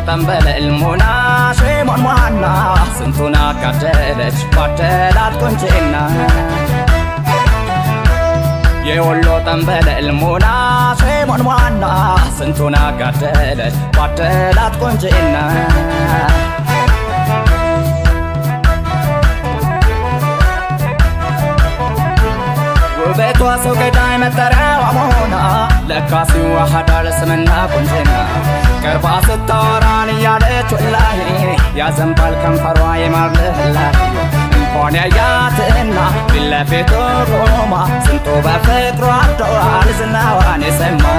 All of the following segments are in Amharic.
ጠንበለ ልሙና ሸሞን ዋና ስንቱና ካደለች ባደላት ቆንጭና የወሎ ጠንበለ ልሙና ሸሞን ዋና ስንቱና ካደለች ባደላት ቆንጭና وبيتوا سوق دايما ترى وعمونا لكاسي وحدا لسمنا كنجنا كربا ستوراني يا ليت والله يا زنبال كم فرواي مارله الله انفون يا ياتنا بالله فيتو روما سنتو بفكرو عدو عالزنا واني سما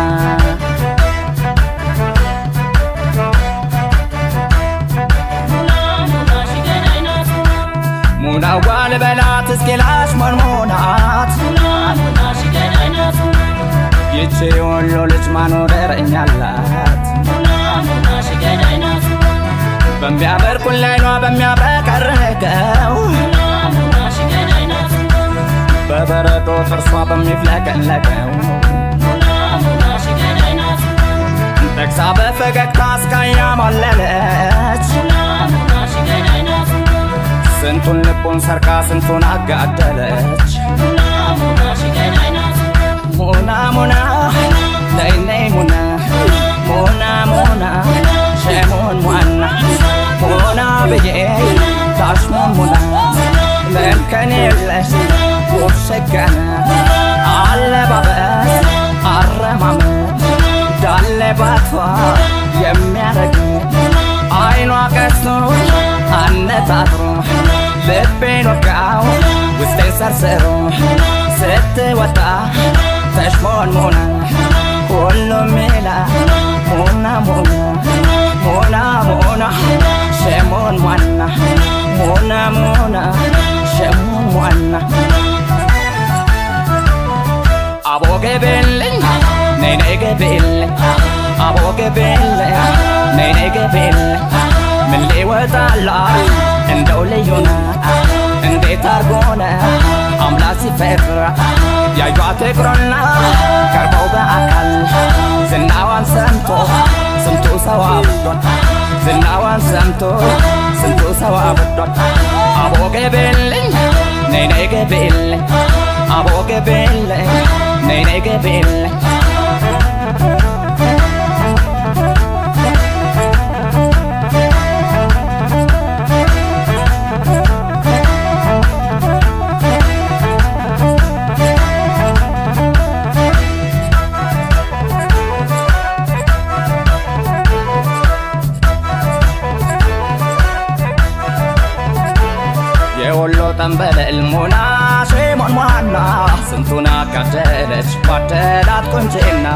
مونا والبنات اسكلاش مرمونات مونا شكلينات يتشي يقولو لج ما نورر انيالات مونا شكلينات بمبيعبر كل عينوا بمبيعبك الرقاو مونا شكلينات ببردو فرصوا بميفلك اللقاو مونا شكلينات تكسا بفقك تاسكا يا موللت مونا شكلينات سنتون لبون سركا سنتون عقادلج مونا شكلينات مونا مونا ليني مونا مونا مونا شمون مونا مونا بيجي تاشمون مونا ممكن يلش وشكنا على بابس الرمامت دال باتوا يميرك عينو عكسنو النتاترو لبين وقعو وستيسر سرو ست وطا تشمون مونا كله ميلا مونا مونا مونا مونا شمون مونا مونا مونا شمون مونا أبو قبلن نيني قبلن أبو قبلن نيني قبلن من اللي وطلع اندوليونا اندي تارقونا عملاسي فكرة يا يواتي قرنا كربو بأكل زناوان سمتو سمتو سوابدون زناوان سمتو سمتو سوابدون أبو قبلن نيني قبلن أبو قبلن نيني قبلن يقولو تنبل المنا شمون وانا سنتونا كدلج بدلات كنجنا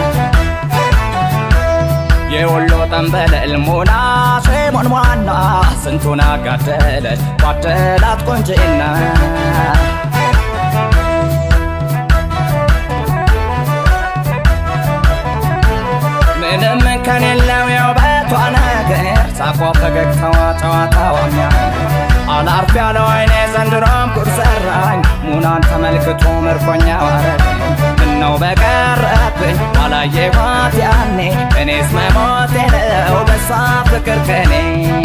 يقولو تنبل المنا شمون وانا سنتونا كدلج بدلات كنجنا من كان اللو يوبات وانا غير ساقو فقك توا واميا على عرفي على عيني زندرام كرسران مونان تملكتو مرفونيا وارد منو بقربي ولا يبات يعني من اسم موتي لو بصاف فكركني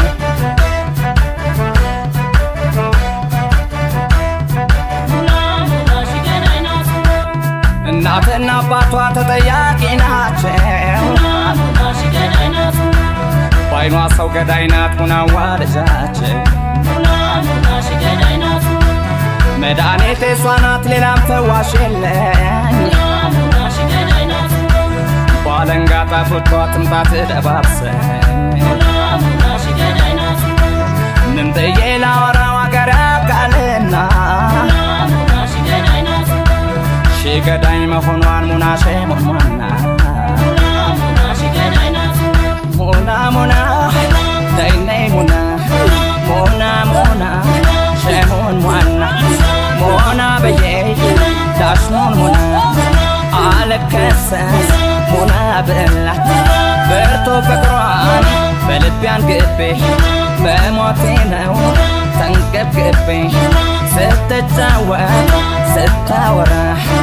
እናትና አባቷ ተጠያቂ ናቸው ሙና ሽገዳይናት ባይኗ ሰው ገዳይናት ሙና ዋልጃቸው ሙና ሽገዳይናት መድኃኒቴ እሷ ናት ሌላም ፈዋሽ የለኝ ሙና ሽገዳይናት ባለንጋ ጣፍቷ ትምጣት ደባብሰኝ ሙና ሽገዳይናት ምን ብዬ ላወራው አገር ያውቃልና ሙና ሽገዳይናት ሽገዳይ መሆኗን ሙና ሸሞን ሙና ሙና ሽገዳይናት ሙና ሙና ለይነይ ሙና ሙና ሙና ሸሞን ሙና ሙና በየ ዳሽሞን ሙና አለከሰስ ሙና በላት በርቶ ፍቅሯን በልቤን ግቤ በሞቴ ነው ተንገብግቤ ስትጫወት ስታወራ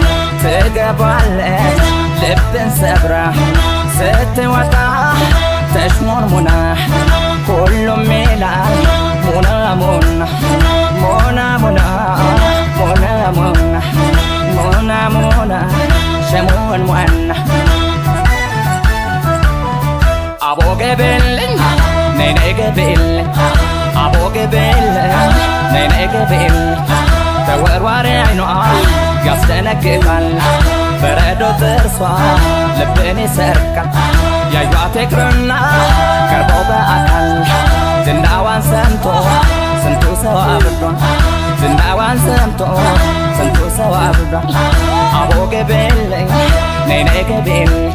ትገባለች ልብን ሰብራ ስትወጣ ተሽሞን ሙና ሁሉም ይላል ሙና ሙና ሙና ሙና ሙና ሙና ሙና ሙና ሸሞን ሙና አቦ ገበልኝ ነይ ነይ ገበልኝ አቦ ገበልኝ ነይ ነይ ገበልኝ ተወርዋሪ አይኗ ያስደነግጣል በረዶ ጥርሷ ልብን ይሰርቃል ያዩአት ይቅርና ቀርበው በአካል ዝናዋን ሰምቶ ስንቱ ሰው አብዷል ዝናዋን ሰምቶ ስንቱ ሰው አብዷል አቦ ገበልኝ ነይ ነይ ገበልኝ